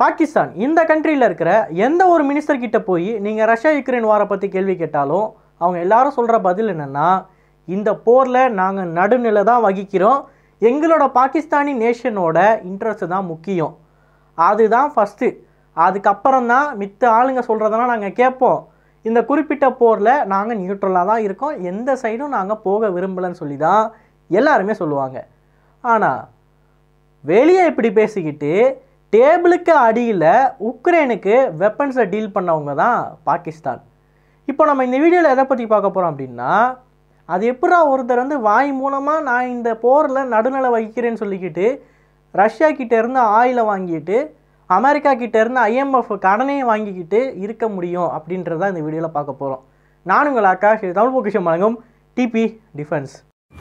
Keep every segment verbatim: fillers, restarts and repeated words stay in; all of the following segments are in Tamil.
பாகிஸ்தான் இந்த கண்ட்ரியில் இருக்கிற எந்த ஒரு மினிஸ்டர் கிட்ட போய் நீங்கள் ரஷ்யா யுக்ரைன் வாரை பற்றி கேள்வி கேட்டாலும் அவங்க எல்லாரும் சொல்கிற பதில் என்னென்னா, இந்த போரில் நாங்கள் நடுநிலை தான் வகிக்கிறோம், எங்களோட பாகிஸ்தானி நேஷனோட இன்ட்ரெஸ்ட் தான் முக்கியம், அதுதான் ஃபஸ்ட்டு, அதுக்கப்புறம் தான் மித்த ஆளுங்க சொல்கிறதெல்லாம் நாங்கள் கேட்போம், இந்த குறிப்பிட்ட போரில் நாங்கள் நியூட்ரலாக தான் இருக்கோம், எந்த சைடும் நாங்கள் போக விரும்பலைன்னு சொல்லி தான் எல்லாருமே சொல்லுவாங்க. ஆனால் வெளியே இப்படி பேசிக்கிட்டு டேபிளுக்கு அடியில் உக்ரைனுக்கு வெப்பன்ஸை டீல் பண்ணவங்க தான் பாகிஸ்தான். இப்போ நம்ம இந்த வீடியோவில் எதை பற்றி பார்க்க போகிறோம் அப்படின்னா, அது எப்படா ஒருத்தர் வந்து வாய் மூலமாக நான் இந்த போரில் நடுநிலை வகிக்கிறேன்னு சொல்லிக்கிட்டு ரஷ்யா கிட்டேருந்து ஆயிலை வாங்கிட்டு அமெரிக்கா கிட்டேருந்து ஐஎம்எஃப் கடனையும் வாங்கிக்கிட்டு இருக்க முடியும் அப்படின்றத இந்த வீடியோவில் பார்க்க போகிறோம். நான் உங்கள் ஆகாஷ், தமிழ் பொக்கிஷம் வழங்கும் டிபி டிஃபென்ஸ்.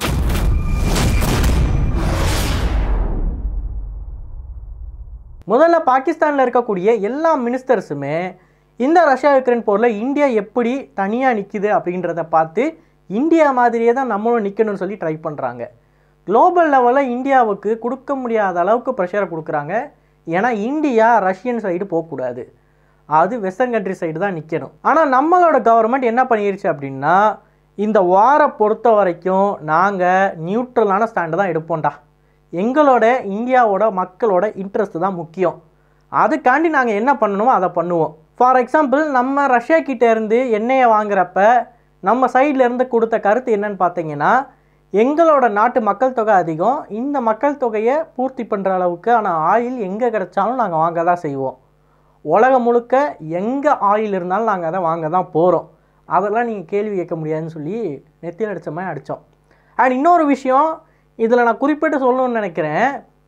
முதல்ல பாகிஸ்தானில் இருக்கக்கூடிய எல்லா மினிஸ்டர்ஸுமே இந்த ரஷ்யா யுக்ரைன் போரில் இந்தியா எப்படி தனியாக நிற்குது அப்படின்றத பார்த்து இந்தியா மாதிரியே தான் நம்மளும் நிற்கணும்னு சொல்லி ட்ரை பண்ணுறாங்க. குளோபல் லெவலில் இந்தியாவுக்கு கொடுக்க முடியாத அளவுக்கு ப்ரெஷரை கொடுக்குறாங்க. ஏன்னா இந்தியா ரஷ்யன் சைடு போகக்கூடாது, அது வெஸ்டர்ன் கண்ட்ரி சைடு தான் நிற்கணும். ஆனால் நம்மளோட கவர்மெண்ட் என்ன பண்ணிருச்சு அப்படின்னா, இந்த வாரை பொறுத்த வரைக்கும் நாங்கள் நியூட்ரலான ஸ்டாண்டு தான் எடுப்போம்டா, எங்களோட இந்தியாவோட மக்களோட இன்ட்ரெஸ்ட் தான் முக்கியம், அதுக்காண்டி நாங்கள் என்ன பண்ணணுமோ அதை பண்ணுவோம். ஃபார் எக்ஸாம்பிள், நம்ம ரஷ்யா கிட்டேருந்து எண்ணெயை வாங்குறப்ப நம்ம சைட்லேருந்து கொடுத்த கருத்து என்னன்னு பார்த்தீங்கன்னா, எங்களோட நாட்டு மக்கள் தொகை அதிகம், இந்த மக்கள் தொகையை பூர்த்தி பண்ணுற அளவுக்கு ஆனால் ஆயில் எங்கே கிடைச்சாலும் நாங்கள் வாங்க தான் செய்வோம், உலகம் முழுக்க எங்கே ஆயில் இருந்தாலும் நாங்கள் அதை வாங்க தான் போகிறோம், அதெல்லாம் நீங்கள் கேள்வி கேட்க முடியாதுன்னு சொல்லி நெத்தியில் அடித்த மாதிரி அடித்தோம். அண்ட் இன்னொரு விஷயம் இதில் நான் குறிப்பிட்டு சொல்லணும்னு நினைக்கிறேன்,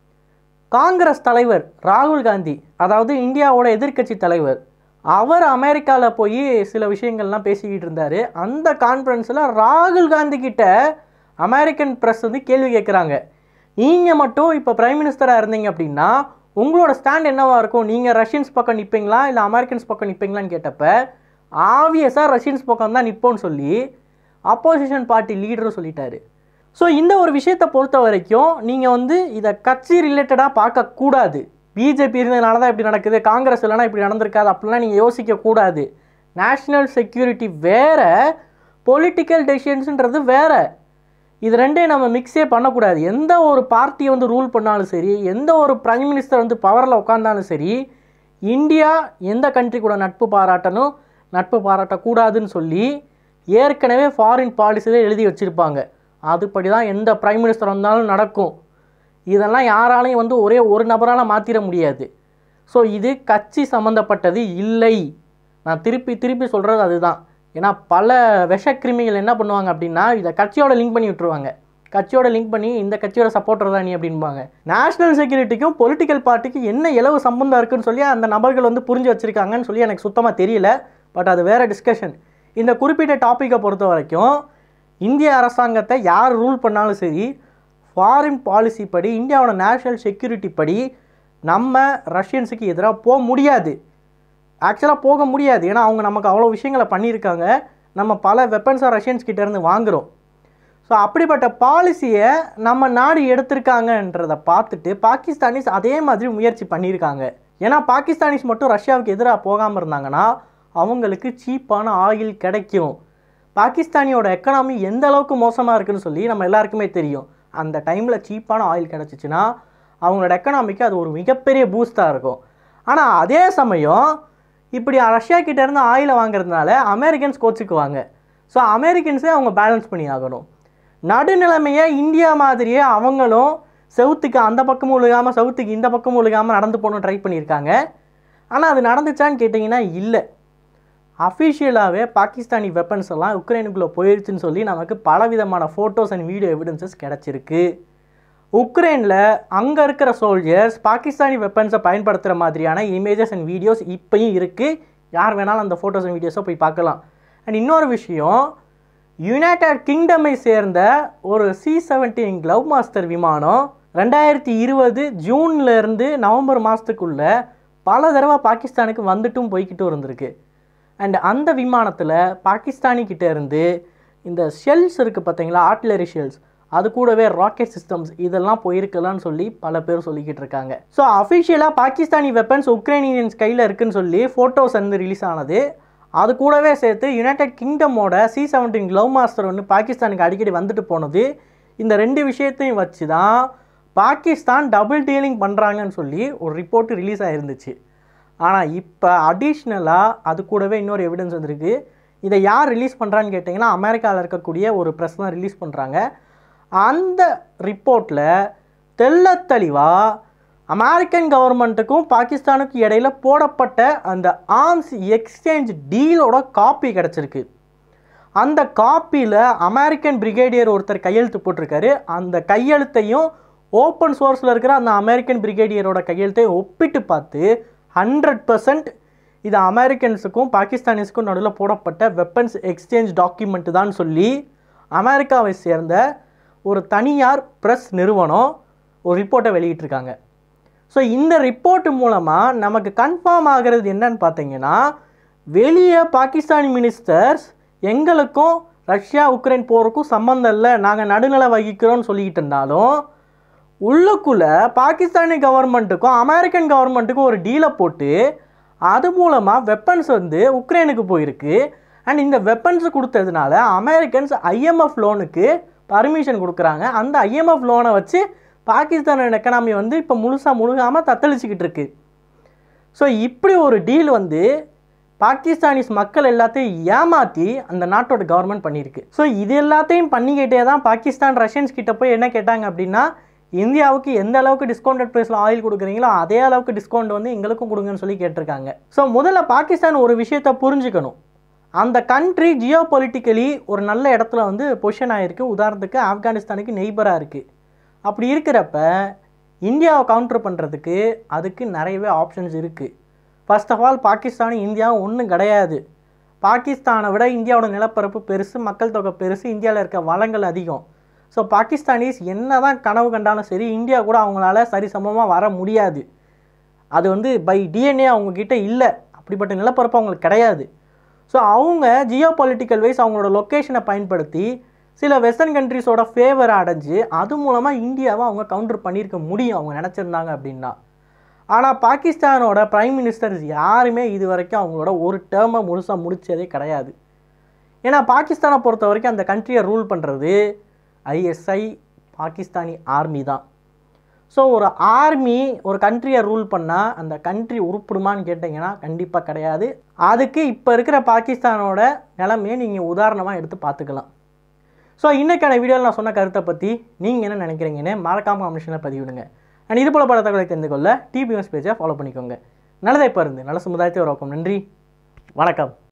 காங்கிரஸ் தலைவர் ராகுல் காந்தி, அதாவது இந்தியாவோட எதிர்க்கட்சி தலைவர், அவர் அமெரிக்காவில் போய் சில விஷயங்கள்லாம் பேசிக்கிட்டு இருந்தார். அந்த கான்ஃபரன்ஸில் ராகுல் காந்தி கிட்ட அமெரிக்கன் ப்ரெஸ் வந்து கேள்வி கேட்குறாங்க, நீங்கள் மட்டும் இப்போ பிரைம் மினிஸ்டராக இருந்தீங்க அப்படின்னா உங்களோட ஸ்டாண்ட் என்னவாக இருக்கும், நீங்கள் ரஷ்யன்ஸ் பக்கம் நிற்பீங்களா இல்லை அமெரிக்கன்ஸ் பக்கம் நிற்பீங்களான்னு கேட்டப்ப ஆப்வியஸாக ரஷ்யன்ஸ் பக்கம் தான் நிற்போன்னு சொல்லி அப்போசிஷன் பார்ட்டி லீடரும் சொல்லிட்டாரு. ஸோ இந்த ஒரு விஷயத்தை பொறுத்த வரைக்கும் நீங்கள் வந்து இதை கட்சி ரிலேட்டடாக பார்க்கக்கூடாது. பிஜேபி இருந்ததுனால தான் இப்படி நடக்குது, காங்கிரஸ் இல்லைனா இப்படி நடந்திருக்காது அப்படிலாம் நீங்கள் யோசிக்கக்கூடாது. நேஷ்னல் செக்யூரிட்டி வேறு, பொலிட்டிக்கல் டெசிஷன்ஸுன்றது வேறு, இது ரெண்டே நம்ம மிக்ஸே பண்ணக்கூடாது. எந்த ஒரு பார்ட்டியை வந்து ரூல் பண்ணாலும் சரி, எந்த ஒரு பிரைம் மினிஸ்டர் வந்து பவரில் உட்காந்தாலும் சரி, இந்தியா எந்த கண்ட்ரி கூட நட்பு பாராட்டணும் நட்பு பாராட்டக்கூடாதுன்னு சொல்லி ஏற்கனவே ஃபாரின் பாலிசியில் எழுதி வச்சுருப்பாங்க. அதுபடி தான் எந்த பிரைம் மினிஸ்டர் வந்தாலும் நடக்கும். இதெல்லாம் யாராலையும் வந்து ஒரே ஒரு நபரால் மாற்றிட முடியாது. ஸோ இது கட்சி சம்மந்தப்பட்டது இல்லை. நான் திருப்பி திருப்பி சொல்கிறது அதுதான். ஏன்னா பல விஷக்கிருமிகள் என்ன பண்ணுவாங்க அப்படின்னா, இதை கட்சியோட லிங்க் பண்ணி விட்டுருவாங்க. கட்சியோட லிங்க் பண்ணி இந்த கட்சியோட சப்போர்ட்டர் தான் நீ அப்படின்பாங்க. நேஷனல் செக்யூரிட்டிக்கும் பொலிட்டிக்கல் பார்ட்டிக்கும் என்ன இலவு சம்பந்தம் இருக்குன்னு சொல்லி அந்த நபர்கள் வந்து புரிஞ்சு வச்சுருக்காங்கன்னு சொல்லி எனக்கு சுத்தமாக தெரியல. பட் அது வேறு டிஸ்கஷன். இந்த குறிப்பிட்ட டாப்பிக்கை பொறுத்த வரைக்கும் இந்திய அரசாங்கத்தை யார் ரூல் பண்ணாலும் சரி, ஃபாரின் பாலிசி படி, இந்தியாவோட நேஷனல் செக்யூரிட்டி படி நம்ம ரஷ்யன்ஸுக்கு எதிராக போக முடியாது. ஆக்சுவலாக போக முடியாது. ஏன்னா அவங்க நமக்கு அவ்வளோ விஷயங்களை பண்ணியிருக்காங்க. நம்ம பல வெப்பன்ஸை ரஷ்யன்ஸ் கிட்டேருந்து வாங்குகிறோம். ஸோ அப்படிப்பட்ட பாலிசியை நம்ம நாடு எடுத்திருக்காங்கன்றதை பார்த்துட்டு பாகிஸ்தானிஸ் அதே மாதிரி முயற்சி பண்ணியிருக்காங்க. ஏன்னா பாகிஸ்தானிஸ் மட்டும் ரஷ்யாவுக்கு எதிராக போகாமல் இருந்தாங்கன்னா அவங்களுக்கு சீப்பான ஆயில் கிடைக்கும். பாகிஸ்தானியோட எக்கனாமி எந்த அளவுக்கு மோசமாக இருக்குதுன்னு சொல்லி நம்ம எல்லாருக்குமே தெரியும். அந்த டைமில் சீப்பான ஆயில் கிடச்சிச்சின்னா அவங்களோட எக்கனாமிக்கு அது ஒரு மிகப்பெரிய பூஸ்டாக இருக்கும். ஆனால் அதே சமயம் இப்படி ரஷ்யா கிட்டேருந்து ஆயிலை வாங்குறதுனால அமெரிக்கன்ஸ் கோச்சுக்குவாங்க. ஸோ அமெரிக்கன்ஸே அவங்க பேலன்ஸ் பண்ணி ஆகணும். நடுநிலைமையை இந்தியா மாதிரியே அவங்களும் சவுத்துக்கு அந்த பக்கமும் ஒழுகாமல் சவுத்துக்கு இந்த பக்கமும் ஒழுகாமல் நடந்து போகணும்னு ட்ரை பண்ணியிருக்காங்க. ஆனால் அது நடந்துச்சான்னு கேட்டிங்கன்னா இல்லை. அஃபிஷியலாகவே பாகிஸ்தானி வெப்பன்ஸ் எல்லாம் உக்ரைனுக்குள்ளே போயிடுச்சுன்னு சொல்லி நமக்கு பலவிதமான ஃபோட்டோஸ் அண்ட் வீடியோ எவிடன்சஸ் கிடச்சிருக்கு. உக்ரைனில் அங்கே இருக்கிற சோல்ஜர்ஸ் பாகிஸ்தானி வெப்பன்ஸை பயன்படுத்துகிற மாதிரியான இமேஜஸ் அண்ட் வீடியோஸ் இப்போயும் இருக்குது. யார் வேணாலும் அந்த ஃபோட்டோஸ் அண்ட் வீடியோஸை போய் பார்க்கலாம். அண்ட் இன்னொரு விஷயம், யுனைடெட் கிங்டமை சேர்ந்த ஒரு சி செவன்டீன் க்ளவ் மாஸ்டர் விமானம் ரெண்டாயிரத்தி இருபது ஜூன்லேருந்து நவம்பர் மாதத்துக்குள்ளே பல தடவை பாகிஸ்தானுக்கு வந்துட்டும் போய்கிட்டும் இருந்திருக்கு. அண்ட் அந்த விமானத்தில் பாகிஸ்தானிக்கிட்ட இருந்து இந்த ஷெல்ஸ் இருக்குது பார்த்தீங்களா, ஆர்ட்டிலரி ஷெல்ஸ், அது கூடவே ராக்கெட் சிஸ்டம்ஸ் இதெல்லாம் போயிருக்கலாம்னு சொல்லி பல பேர் சொல்லிக்கிட்டு இருக்காங்க. ஸோ அஃபிஷியலாக பாகிஸ்தானி வெப்பன்ஸ் உக்ரைனியன்ஸ் கையில் இருக்குன்னு சொல்லி ஃபோட்டோஸ் வந்து ரிலீஸ் ஆனது. அது கூடவே சேர்த்து யுனைடெட் கிங்டமோட சி செவன்டீன் க்ளவ் மாஸ்டர் ஒன்று பாகிஸ்தானுக்கு அடிக்கடி வந்துட்டு போனது. இந்த ரெண்டு விஷயத்தையும் வச்சு தான் பாகிஸ்தான் டபுள் டீலிங் பண்ணுறாங்கன்னு சொல்லி ஒரு ரிப்போர்ட் ரிலீஸ் ஆகிருந்துச்சு. ஆனால் இப்போ அடிஷ்னலாக அது கூடவே இன்னொரு எவிடன்ஸ் வந்துருக்கு. இதை யார் ரிலீஸ் பண்ணுறான்னு கேட்டிங்கன்னா அமெரிக்காவில் இருக்கக்கூடிய ஒரு ப்ரெஸ் தான் ரிலீஸ் பண்ணுறாங்க. அந்த ரிப்போர்ட்டில் தெள்ள தெளிவாக அமெரிக்கன் கவர்மெண்ட்டுக்கும் பாகிஸ்தானுக்கும் இடையில போடப்பட்ட அந்த ஆர்ம்ஸ் எக்ஸ்சேஞ்ச் டீலோட காப்பி கிடச்சிருக்கு. அந்த காப்பியில் அமெரிக்கன் பிரிகேடியர் ஒருத்தர் கையெழுத்து போட்டிருக்காரு. அந்த கையெழுத்தையும் ஓப்பன் சோர்ஸில் இருக்கிற அந்த அமெரிக்கன் பிரிகேடியரோட கையெழுத்தையும் ஒப்பிட்டு பார்த்து ஹண்ட்ரட் பர்சன்ட் இது அமெரிக்கன்ஸுக்கும் பாகிஸ்தானிஸுக்கும் நடுவில் போடப்பட்ட வெப்பன்ஸ் எக்ஸ்சேஞ்ச் டாக்குமெண்ட் தான் சொல்லி அமெரிக்காவை சேர்ந்த ஒரு தனியார் ப்ரெஸ் நிறுவனம் ஒரு ரிப்போர்ட்டை வெளியிட்டிருக்காங்க. ஸோ இந்த ரிப்போர்ட் மூலமாக நமக்கு கன்ஃபார்ம் ஆகிறது என்னன்னு பார்த்தீங்கன்னா, வெளியே பாகிஸ்தானி மினிஸ்டர்ஸ் எங்களுக்கும் ரஷ்யா உக்ரைன் போருக்கும் சம்மந்தம் இல்லை, நாங்கள் நடுநிலை வகிக்கிறோன்னு சொல்லிக்கிட்டு இருந்தாலும் உள்ளுக்குள்ளே பாகிஸ்தானி கவர்மெண்ட்டுக்கும் அமெரிக்கன் கவர்மெண்ட்டுக்கும் ஒரு டீலை போட்டு அது மூலமாக வெப்பன்ஸ் வந்து உக்ரைனுக்கு போயிருக்கு. அண்ட் இந்த வெப்பன்ஸ் கொடுத்ததுனால அமெரிக்கன்ஸ் ஐஎம்எஃப் லோனுக்கு பர்மிஷன் கொடுக்குறாங்க. அந்த ஐஎம்எஃப் லோனை வச்சு பாகிஸ்தானோட எக்கனாமி வந்து இப்போ முழுசாக முழுகாமல் தத்தளிச்சிக்கிட்டு இருக்கு. ஸோ இப்படி ஒரு டீல் வந்து பாகிஸ்தானிஸ் மக்கள் எல்லாத்தையும் ஏமாற்றி அந்த நாட்டோட கவர்மெண்ட் பண்ணியிருக்கு. ஸோ இது எல்லாத்தையும் பண்ணிக்கிட்டே தான் பாகிஸ்தான் ரஷ்யன்ஸ் கிட்ட போய் என்ன கேட்டாங்க அப்படின்னா, இந்தியாவுக்கு எந்த அளவுக்கு டிஸ்கவுண்டட் ப்ரைஸில் ஆயில் கொடுக்குறீங்களோ அதே அளவுக்கு டிஸ்கவுண்ட் வந்து எங்களுக்கும் கொடுங்கன்னு சொல்லி கேட்டிருக்காங்க. ஸோ முதல்ல பாகிஸ்தான் ஒரு விஷயத்தை புரிஞ்சுக்கணும். அந்த கண்ட்ரி ஜியோ பொலிட்டிக்கலி ஒரு நல்ல இடத்துல வந்து பொசிஷன் ஆகிருக்கு. உதாரணத்துக்கு ஆப்கானிஸ்தானுக்கு நெய்பராக இருக்குது. அப்படி இருக்கிறப்ப இந்தியாவை கவுண்டர் பண்ணுறதுக்கு அதுக்கு நிறையவே ஆப்ஷன்ஸ் இருக்குது. ஃபர்ஸ்ட் ஆஃப் ஆல் பாகிஸ்தானும் இந்தியாவும் ஒன்றும் கிடையாது. பாகிஸ்தானை விட இந்தியாவோட நிலப்பரப்பு பெருசு, மக்கள் தொகை பெருசு, இந்தியாவில் இருக்க வளங்கள் அதிகம். ஸோ பாகிஸ்தானிஸ் என்ன தான் கனவு கண்டாலும் சரி இந்தியா கூட அவங்களால சரிசமமாக வர முடியாது. அது வந்து பை டிஎன்ஏ அவங்கக்கிட்ட இல்லை, அப்படிப்பட்ட நிலப்பரப்பு அவங்களுக்கு கிடையாது. ஸோ அவங்க ஜியோ பொலிட்டிக்கல் வைஸ் அவங்களோட லொக்கேஷனை பயன்படுத்தி சில வெஸ்டர்ன் கண்ட்ரிஸோட ஃபேவரை அடைஞ்சு அது மூலமாக இந்தியாவை அவங்க கவுண்டர் பண்ணியிருக்க முடியும் அவங்க நினச்சிருந்தாங்க அப்படின்னா. ஆனால் பாகிஸ்தானோட பிரைம் மினிஸ்டர்ஸ் யாருமே இது வரைக்கும் அவங்களோட ஒரு டேர்மை முழுசாக முடித்ததே கிடையாது. ஏன்னா பாகிஸ்தானை பொறுத்த வரைக்கும் அந்த கண்ட்ரியை ரூல் பண்ணுறது ஐஎஸ்ஐ பாகிஸ்தானி ஆர்மி தான். ஸோ ஒரு ஆர்மி ஒரு கண்ட்ரியை ரூல் பண்ணால் அந்த கண்ட்ரி உருப்பிடுமான்னு கேட்டிங்கன்னா கண்டிப்பாக கிடையாது. அதுக்கு இப்போ இருக்கிற பாகிஸ்தானோட நிலைமையை நீங்கள் உதாரணமாக எடுத்து பார்த்துக்கலாம். ஸோ இன்றைக்கான வீடியோவில் நான் சொன்ன கருத்தை பற்றி நீங்கள் என்ன நினைக்கிறீங்கன்னு மறக்காமல் கமெண்ட்ஸில் பதிவிடுங்க. அண்ட் இது போல பல தகவலை தெரிந்து கொள்ள டிபி நியூஸ் பேஜை ஃபாலோ பண்ணிக்கோங்க. நல்லதை பாருந்து நல்ல சமுதாயத்தை உருவாக்கும். நன்றி, வணக்கம்.